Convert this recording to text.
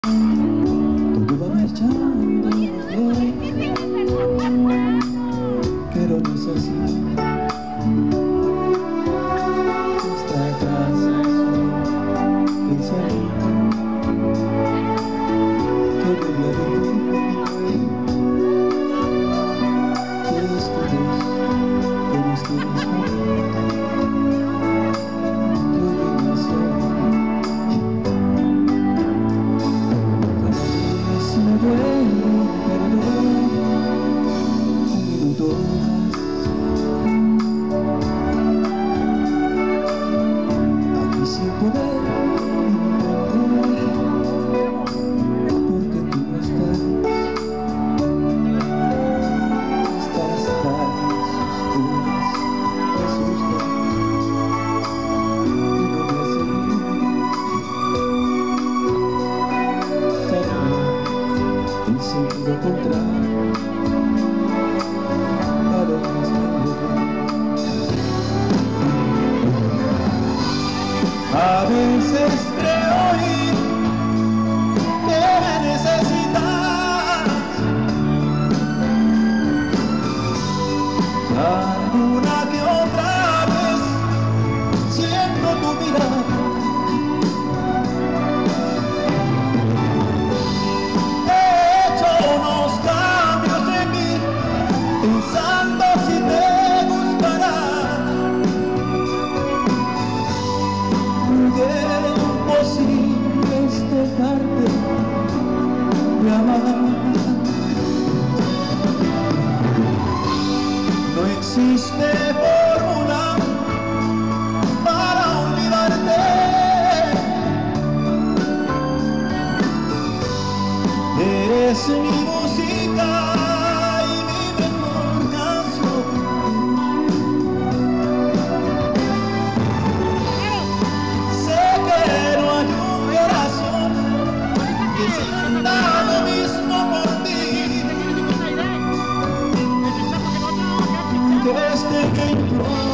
Todo va marchando bien, pero no es así. Está atrás pensamiento que vuelve a vivir. Que esto es como este mismo que hoy inició. Me duele perder un minuto más, aquí sin poder entender porque tú no estás. Estas tardes oscuras me asustan y no me hacen bien. En sentido contrario a lo que escribo. A veces creo oír que me necesitas. Alguna que otra vez siento tu mirada. Pensando si te gustará de imposible es dejarte de amar. No existe fórmula para olvidarte. Eres mi música. Lo mismo por ti, que desde que entró